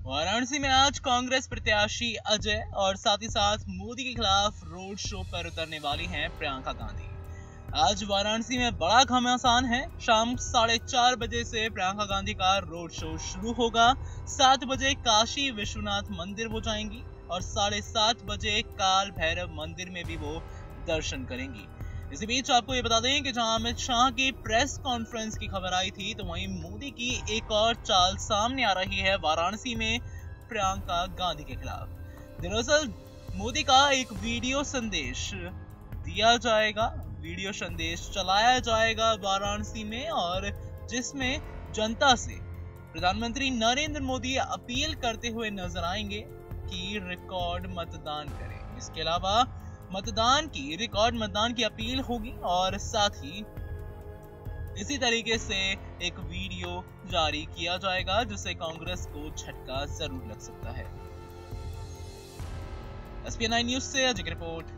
वाराणसी में आज कांग्रेस प्रत्याशी अजय और साथ ही साथ मोदी के खिलाफ रोड शो पर उतरने वाली हैं प्रियंका गांधी। आज वाराणसी में बड़ा घमासान है। शाम 4:30 बजे से प्रियंका गांधी का रोड शो शुरू होगा। 7 बजे काशी विश्वनाथ मंदिर वो जाएंगी और 7:30 बजे काल भैरव मंदिर में भी वो दर्शन करेंगी। इसी बीच आपको ये बता दें कि जहां अमित शाह की प्रेस कॉन्फ्रेंस की खबर आई थी, तो वहीं मोदी की एक और चाल सामने आ रही है वाराणसी में प्रियंका गांधी के खिलाफ। दरअसल मोदी का एक वीडियो संदेश दिया जाएगा, वीडियो संदेश चलाया जाएगा वाराणसी में, और जिसमें जनता से प्रधानमंत्री नरेंद्र मोदी अपील करते हुए नजर आएंगे कि रिकॉर्ड मतदान करें। इसके अलावा रिकॉर्ड मतदान की अपील होगी और साथ ही इसी तरीके से एक वीडियो जारी किया जाएगा जिससे कांग्रेस को झटका जरूर लग सकता है। SPN9 न्यूज से अजय की रिपोर्ट।